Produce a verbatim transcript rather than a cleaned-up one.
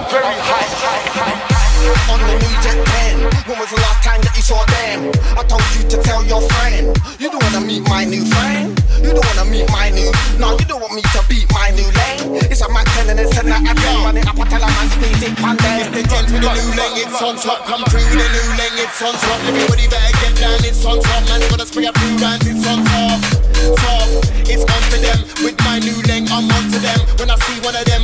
very high, high, high. On the new jet pen, when was the last time that you saw them? I told you to tell your friend. You don't wanna meet my new friend. You don't wanna meet my new. No, you don't want me to beat my new lane. It's a Mac ten and it's ten that I can run it up. I tell a man squeeze it one day. If the gents with the new lane, it's on top. Come through with the new lane, it's on top. Everybody better get down, it's on top. Man, gonna spray a few rounds, it's on top. Top, it's on to them. With my new lane, I'm on to them. When I see one of them